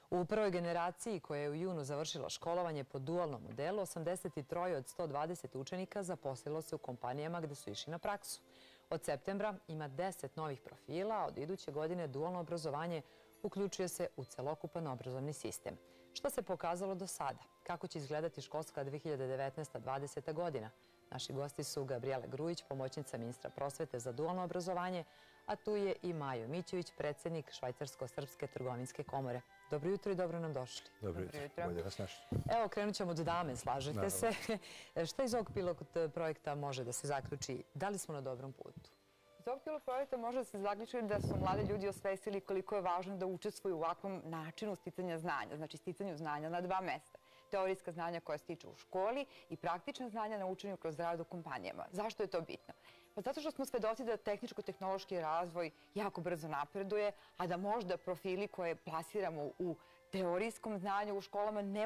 U prvoj generaciji koja je u junu završila školovanje po dualnom modelu, 83 od 120 učenika zaposlilo se u kompanijama gde su išli na praksu. Od septembra ima 10 novih profila, a od iduće godine dualno obrazovanje uključuje se u celokupan obrazovni sistem. Šta se pokazalo do sada? Kako će izgledati školska 2019-2020 godina? Naši gosti su Gabrijela Grujić, pomoćnica ministra prosvete za dualno obrazovanje, a tu je i Majo Mićević, predsjednik Švajcarsko-srpske trgovinske komore. Dobro jutro i dobro nam došli. Dobro jutro. Bolje vas našli. Evo, krenut ćemo od dame, slažete se. Šta iz ovog pilot projekta može da se zaključi? Da li smo na dobrom putu? Iz ovog pilot projekta može da se zaključi da su mladi ljudi osvestili koliko je važno da učestvuju u ovakvom načinu sticanja znanja, znači sticanju znanja na dva mesta. Teorijska znanja koja se tiču u školi i praktična znanja na učenju kroz rad u kompanijama. Zašto je to bitno? Pa zato što smo svedoci da tehničko-tehnološki razvoj jako brzo napreduje, a da možda profili koje plasiramo u teorijskom znanju u školama ne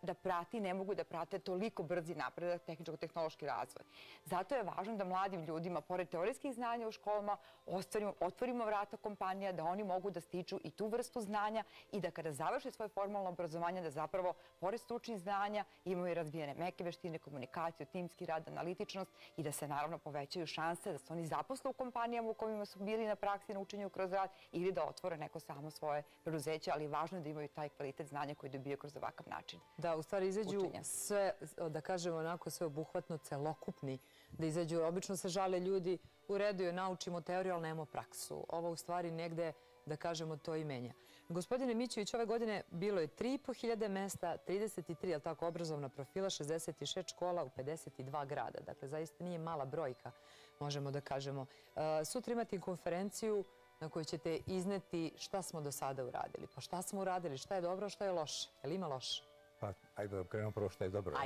mogu da prate toliko brzi napredak tehničko-tehnološki razvoj. Zato je važno da mladim ljudima, pored teorijskih znanja u školama, otvorimo vrata kompanija, da oni mogu da stiču i tu vrstu znanja i da kada završe svoje formalno obrazovanje, da zapravo, pored stručnih znanja, imaju i razvijene meke veštine, komunikaciju, timski rad, analitičnost i da se naravno povećaju šanse da se oni zaposle u kompanijama u kojima su bili na praksi, na učenju kroz rad ili da otvore neko samo svoje preduzeće, ali važno je da imaju taj kvalitet znanja koji dobije kroz ovakav način. Da, u stvari izađu sve, da kažemo onako sve obuhvatno, celokupni, da izađu. Obično se žale ljudi, u redu je, naučimo teoriju, ali nemamo praksu. Ovo u stvari negde, da kažemo, to i menja. Gospodine Mićević, ove godine bilo je 3.500 mesta, 33, ali tako, obrazovna profila, 66 škola u 52 grada. Dakle, zaista nije mala brojka, možemo da kažemo. Sutra imate konferenciju na kojoj ćete izneti šta smo do sada uradili. Pa šta smo uradili, šta je dobro, šta je loše? Je li ima loše? Pa, ajde da krenemo prvo šta je dobro.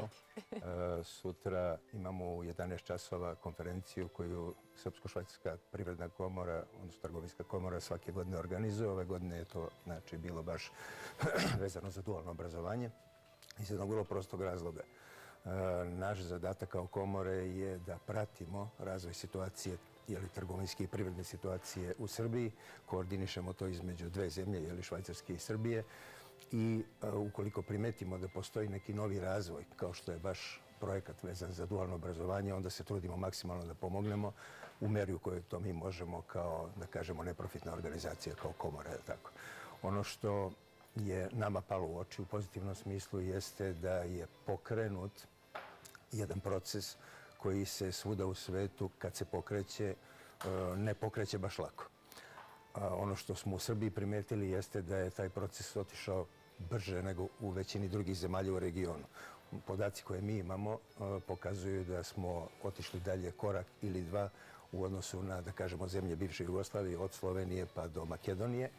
Sutra imamo u 11 časova konferenciju koju Srpsko-švajcarska privredna komora, odnosno trgovinska komora, svake godine organizuje. Ove godine je to bilo baš vezano za dualno obrazovanje iz jednog vrlo prostog razloga. Naš zadatak kao komore je da pratimo razvoj situacije trgovinske i privredne situacije u Srbiji, koordinišemo to između dve zemlje, Švajcarske i Srbije, i ukoliko primetimo da postoji neki novi razvoj, kao što je baš projekat vezan za dualno obrazovanje, onda se trudimo maksimalno da pomognemo u meri u kojoj to mi možemo kao, da kažemo, neprofitna organizacija, kao komora. Ono što je nama palo u oči u pozitivnom smislu jeste da je pokrenut jedan proces koji se svuda u svetu, kad se pokreće, ne pokreće baš lako. Ono što smo u Srbiji primetili jeste da je taj proces otišao brže nego u većini drugih zemalja u regionu. Podaci koje mi imamo pokazuju da smo otišli dalje korak ili dva u odnosu na, da kažemo, zemlje bivše Jugoslavije, od Slovenije pa do Makedonije.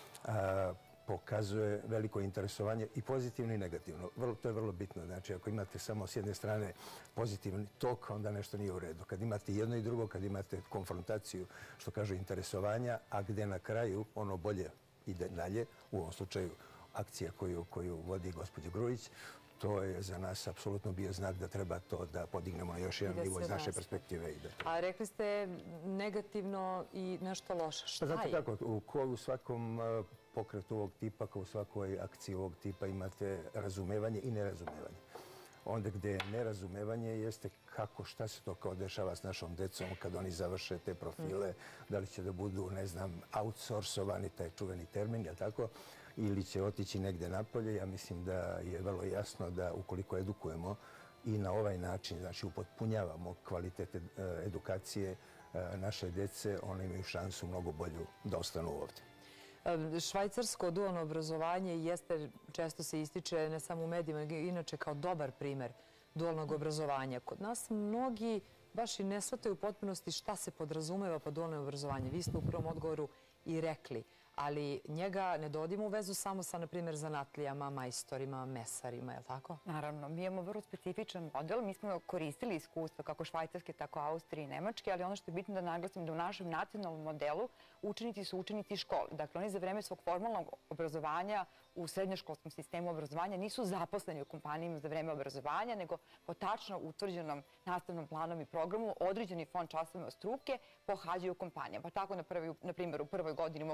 Pokazuje veliko interesovanje i pozitivno i negativno. To je vrlo bitno. Znači, ako imate samo s jedne strane pozitivni tok, onda nešto nije u redu. Kad imate jedno i drugo, kad imate konfrontaciju, što kažu, interesovanja, a gde na kraju ono bolje ide dalje, u ovom slučaju akcija koju vodi gospođa Grujić, to je za nas apsolutno bio znak da treba to da podignemo na još jedan nivo iz naše perspektive. A rekli ste negativno i nešto loše. Šta je? Znate kako, u svakom pokretu ovog tipa, kao u svakoj akciji ovog tipa imate razumevanje i nerazumevanje. Onda gde je nerazumevanje jeste kako, šta se to kao dešava s našom decom kad oni završe te profile, da li će da budu, ne znam, outsourcovani, taj čuveni termin, je tako, ili će otići negde napolje. Ja mislim da je vrlo jasno da ukoliko edukujemo i na ovaj način, znači upotpunjavamo kvalitet edukacije naše dece, one imaju šansu mnogo bolju da ostanu ovdje. Švajcarsko dualno obrazovanje jeste, često se ističe ne samo u medijima, nego inače kao dobar primer dualnog obrazovanja. Kod nas mnogi baš i ne shvataju u potpunosti šta se podrazumeva pod dualno obrazovanje. Vi ste u prvom odgovoru i rekli, ali njega ne dovodimo u vezu samo sa, na primjer, zanatlijama, majstorima, mesarima, je li tako? Naravno, mi imamo vrlo specifičan model. Mi smo koristili iskustva kako Švajcarske, tako Austrije i Nemačke, ali ono što je bitno da naglasim da u našem nacionalnom modelu učenici su učenici škole. Dakle, oni za vreme svog formalnog obrazovanja u srednjoškolskom sistemu obrazovanja nisu zaposleni u kompanijama za vreme obrazovanja, nego po tačno utvrđenom nastavnom planom i programu određeni fond časovima struke pohađaju kompanija. Pa tako, na primjer, u prvoj godini mogu 4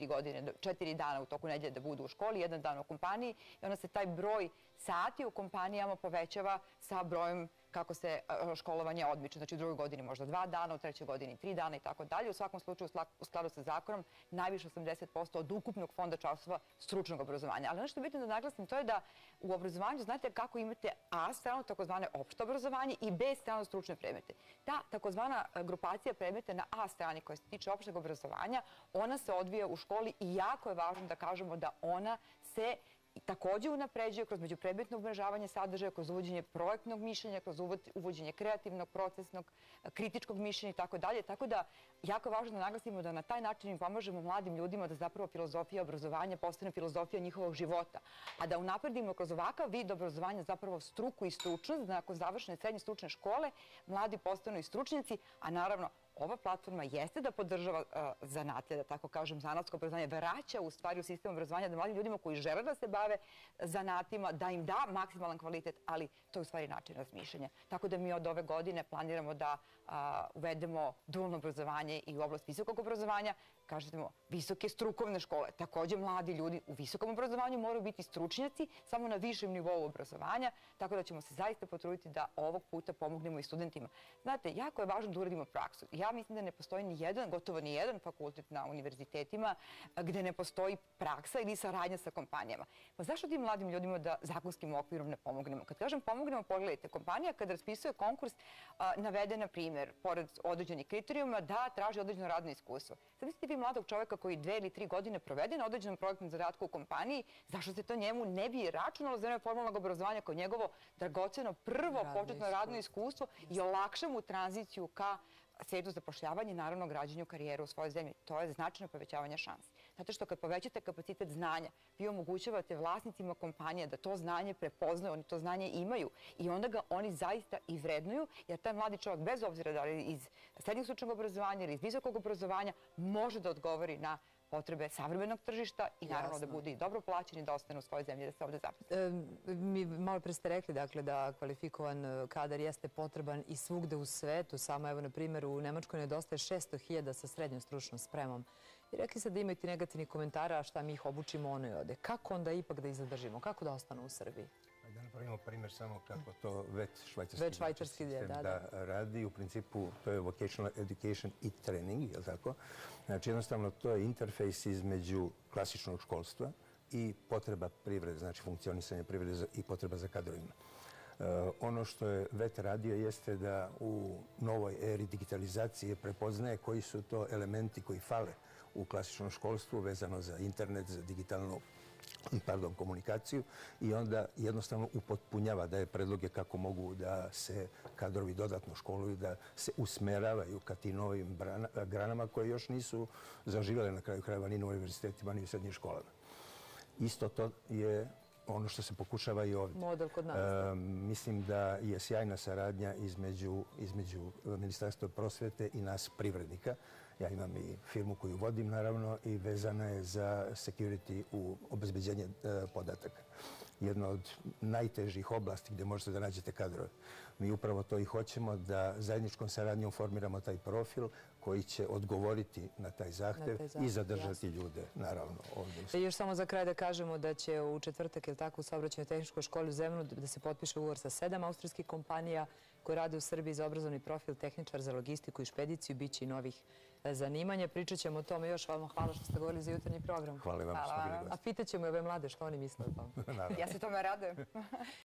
4 dana u toku nedelje da budu u školi, 1 dan u kompaniji i onda se taj broj sati u kompanijama povećava sa brojem kako se školovanje odmiče. Znači u drugoj godini možda 2 dana, u trećoj godini 3 dana i tako dalje. U svakom slučaju u skladu sa zakonom najviše 80% od ukupnog fonda časova stručnog obrazovanja. Ali ono što je bitno da naglasim to je da u obrazovanju znate kako imate A stranu, takozvane opšte obrazovanje i B stranu stručne predmete. Ta takozvana grupacija predmeta na A strani koja se tiče opšteg obrazovanja, ona se odvija u školi i jako je važno da kažemo da ona se također unapređuje kroz međupredmetno umrežavanje sadržaja, kroz uvođenje projektnog mišljenja, kroz uvođenje kreativnog, procesnog, kritičkog mišljenja i tako dalje. Tako da jako je važno da naglasimo da na taj način im pomažemo mladim ljudima da zapravo filozofija obrazovanja postane filozofija njihovog života. A da unapredimo kroz ovakav vid obrazovanja zapravo struku i stručnost, da nakon završene srednje stručne škole mladi postanu i stručnjaci, a naravno ova platforma jeste da podržava zanatlje, da tako kažem, zanatsko obrazovanje, vraća u stvari u sistem obrazovanja da mladim ljudima koji žele da se bave zanatima, da im da maksimalan kvalitet, ali to je u stvari način razmišljanja. Tako da mi od ove godine planiramo da uvedemo dualno obrazovanje i u oblast visokog obrazovanja, kažemo visoke strukovne škole. Također mladi ljudi u visokom obrazovanju moraju biti stručnjaci samo na višem nivou obrazovanja, tako da ćemo se zaista potruditi da ovog puta pomognemo i studentima. Znate, jako je važno da uradimo praksu. Ja mislim da ne postoji gotovo ni jedan fakultet na univerzitetima gde ne postoji praksa ili saradnja sa kompanijama. Pa zašto tim mladim ljudima da zakonskim okvirom ne pomognemo? Kad kažem pomognemo, pogledajte, kompanija kada raspisuje konkurs navede, na primjer, pored određenih kriterijuma, da traži određeno radno iskustvo. Sad mislite vi mladog čoveka koji 2 ili 3 godine provede na određenom projektnom zadatku u kompaniji, zašto se to njemu ne bi računalo za vreme formalnog obrazovanja kao njegovo dragoceno prvo početno radno iskustvo i olakša mu tranziciju ka svijetu zapošljavanja i naravno građenju karijere u svojoj zemlji. To je značajno povećavanje šansi. Zato što kad povećate kapacitet znanja, vi omogućavate vlasnicima kompanije da to znanje prepoznaju, oni to znanje imaju i onda ga oni zaista i vrednuju, jer taj mladi čovjek, bez obzira da li iz srednjeg stručnog obrazovanja ili iz visokog obrazovanja, može da odgovori na potrebe savremenog tržišta i naravno da bude i dobro plaćen i da ostane u svojoj zemlji, da se ovdje zaposli. Mi malo pre ste rekli da kvalifikovan kadar jeste potreban i svugde u svetu. Samo evo, na primjer, u Nemačkoj nedostaje 600.000 sa srednjom stručnom spremom. I rekli ste da imaju ti negativnih komentara, a šta mi ih obučimo, ono i ode. Kako onda ipak da ih zadržimo? Kako da ostanu u Srbiji? Da napravimo primjer samo kako to već švajcarski sistem da radi. U principu to je vocational education i training, je li tako? Znači jednostavno to je interfejs između klasičnog školstva i potreba privrede, znači funkcionisanje privrede i potreba za kadrovima. Ono što je VET radio jeste da u novoj eri digitalizacije prepoznaje koji su to elementi koji fale u klasičnom školstvu vezano za internet, za digitalnu komunikaciju i onda jednostavno upotpunjava, daje predloge kako mogu da se kadrovi dodatno školuju, da se usmeravaju ka tim novim granama koje još nisu zaživjele na kraju krajeva ni na univerzitetima ni u srednjim školama. Isto to je ono što se pokušava i ovdje. Model kod nas. Mislim da je sjajna saradnja između Ministarstva prosvete i nas privrednika. Ja imam i firmu koju vodim, naravno, i vezana je za security u obezbeđenje podataka. Jedna od najtežih oblasti gdje možete da nađete kadrove. Mi upravo to i hoćemo, da zajedničkom saradnjom formiramo taj profil koji će odgovoriti na taj zahtev i zadržati ljude, naravno, ovdje. Još samo za kraj da kažemo da će u četvrtak, ili tako, u Saobraćajnoj tehničkoj školi u Zemunu da se potpiše ugovor sa 7 austrijskih kompanija koje rade u Srbiji za obrazovni profil tehničar za logistiku i špediciju. Biće i novih zanimanja. Pričat ćemo o tome još. Vama hvala što ste govorili za jutarnji program. Hvala vam što ste bili gosti. A pitat ćemo i ove mlade što oni misle o tome. Ja se tome radujem.